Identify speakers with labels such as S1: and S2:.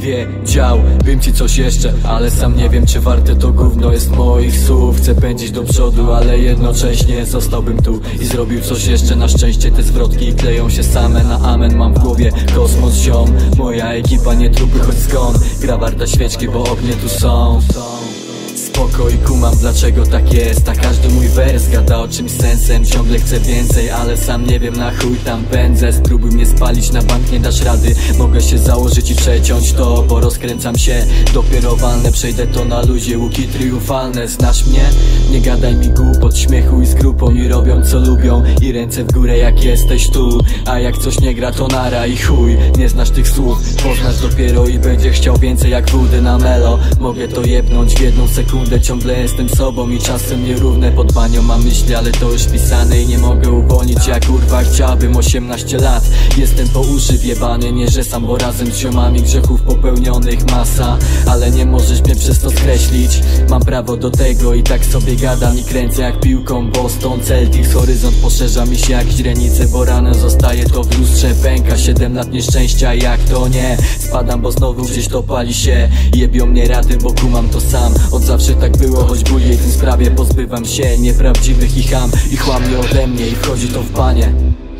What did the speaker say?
S1: Powiedziałbym ci coś jeszcze, ale sam nie wiem, czy warte to gówno jest moich słów. Chcę pędzić do przodu, ale jednocześnie zostałbym tu i zrobił coś jeszcze. Na szczęście te zwrotki kleją się same na amen. Mam w głowie kosmos, ziom. Moja ekipa nie trupy, choć skąd. Gra warta świeczki, bo ognie tu są. Spoko i kumam, dlaczego tak jest. A każdy mój wers gada o czymś sensem. Ciągle chcę więcej, ale sam nie wiem, na chuj tam pędzę. Spróbuj mnie spalić, na bank nie dasz rady. Mogę się założyć i przeciąć to, bo rozkręcam się. Dopiero walnę, przejdę to na luzie. Łuki triumfalne, znasz mnie? Nie gadaj mi głupot, śmiechu i skrup. Oni robią co lubią i ręce w górę jak jesteś tu. A jak coś nie gra to nara i chuj. Nie znasz tych słów, poznasz dopiero i będzie chciał więcej jak wódy na melo. Mogę to jebnąć w jedną sekundę. Ciągle jestem sobą i czasem nierówne. Pod banią mam myśli, ale to już pisane i nie mogę uwolnić. Ja kurwa chciałbym 18 lat. Jestem po uszy wjebany, nie że sam, bo razem z ziomami grzechów popełnionych masa. Ale nie możesz mnie przez to skreślić. Mam prawo do tego i tak sobie gadam i kręcę jak piłką Boston Celtics. Horyzont poszerza mi się jak źrenice, bo rano zostaje to w lustrze. Pęka 7 lat nieszczęścia, jak to nie. Spadam, bo znowu gdzieś to pali się. Jebią mnie rady, bo kumam to sam. Od zawsze tak było, choć ból jej w tym sprawie. Pozbywam się nieprawdziwych i cham. Ich łamie ode mnie i wchodzi to w panie.